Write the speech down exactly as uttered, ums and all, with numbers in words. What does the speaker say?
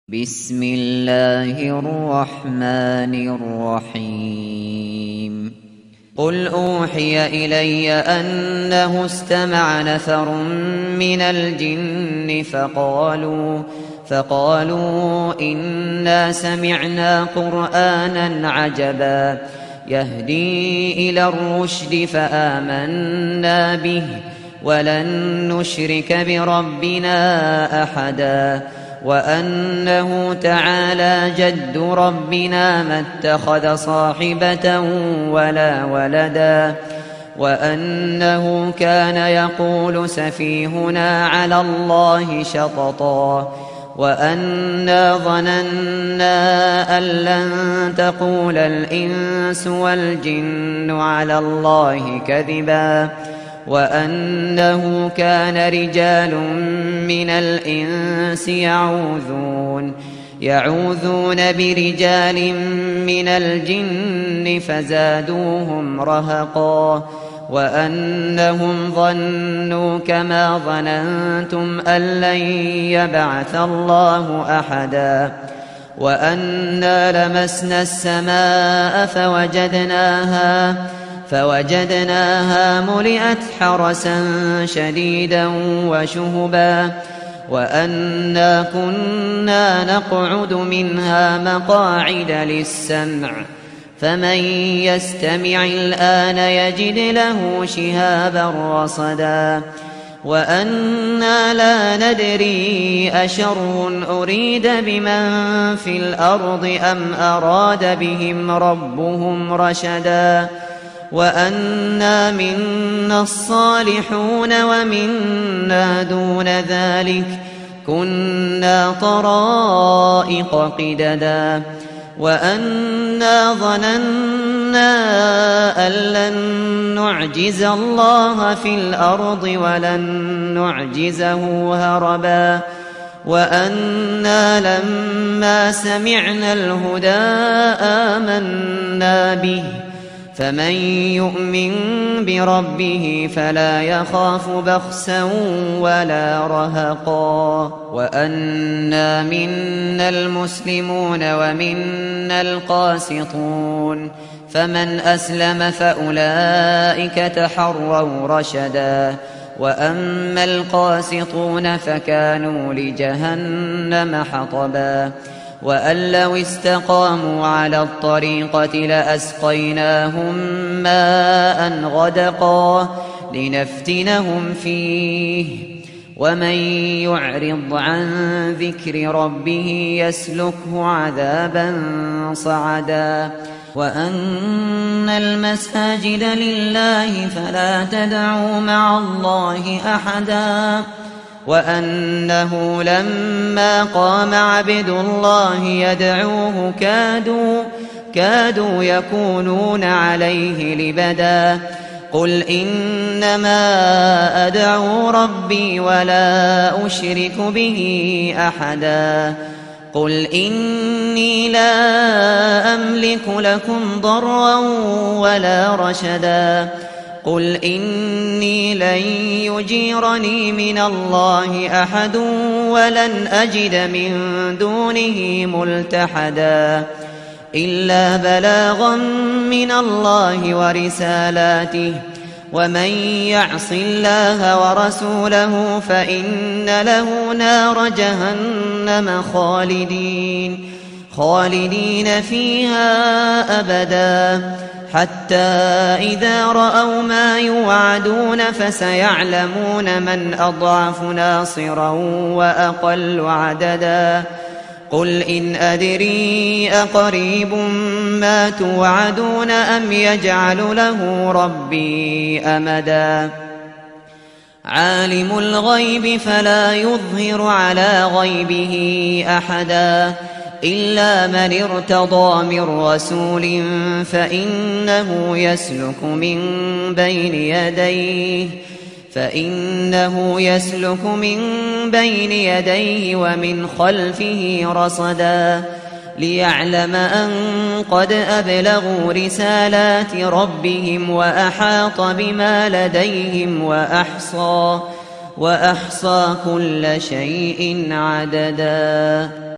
بسم الله الرحمن الرحيم قل أوحي إلي أنه استمع نفر من الجن فقالوا فقالوا إنا سمعنا قرآنا عجبا يهدي إلى الرشد فآمنا به ولن نشرك بربنا أحدا وأنه تعالى جد ربنا ما اتخذ صاحبة ولا ولدا وأنه كان يقول سفيهنا على الله شططا وأنا ظننا أن لن تقول الإنس والجن على الله كذبا وأنه كان رجال من الإنس يعوذون يعوذون برجال من الجن فزادوهم رهقا وأنهم ظنوا كما ظننتم أن لن يبعث الله أحدا وأنا لمسنا السماء فوجدناها فوجدناها ملئت حرسا شديدا وشهبا وأنا كنا نقعد منها مقاعد للسمع فمن يستمع الآن يجد له شهابا رصدا وأنا لا ندري أشر أريد بمن في الأرض أم أراد بهم ربهم رشدا وأنا منا الصالحون ومنا دون ذلك كنا طرائق قددا وأنا ظننا أن لن نعجز الله في الأرض ولن نعجزه هربا وأنا لما سمعنا الهدى آمنا به فمن يؤمن بربه فلا يخاف بخسا ولا رهقا وأنا منا المسلمون ومنا القاسطون فمن أسلم فأولئك تحروا رشدا وأما القاسطون فكانوا لجهنم حطبا وأن لو استقاموا على الطريقة لأسقيناهم ماء غدقا لنفتنهم فيه ومن يعرض عن ذكر ربه يسلكه عذابا صعدا وأن المساجد لله فلا تدعوا مع الله أحدا وأنه لما قام عبد الله يدعوه كادوا كادوا يكونون عليه لبدا قل إنما أدعو ربي ولا أشرك به أحدا قل إني لا أملك لكم ضرا ولا رشدا قل إني لن يجيرني من الله أحد ولن أجد من دونه ملتحدا إلا بلاغا من الله ورسالاته ومن يعص الله ورسوله فإن له نار جهنم خالدين خالدين فيها أبدا حتى إذا رأوا ما يوعدون فسيعلمون من أضعف ناصرا وأقل عددا قل إن أدري أقريب ما توعدون أم يجعل له ربي أمدا عالم الغيب فلا يظهر على غيبه أحدا إلا من ارتضى من رسول فإنه يسلك من بين يديه فإنه يسلك من بين يديه ومن خلفه رصدا ليعلم أن قد أبلغوا رسالات ربهم وأحاط بما لديهم وأحصى وأحصى كل شيء عددا.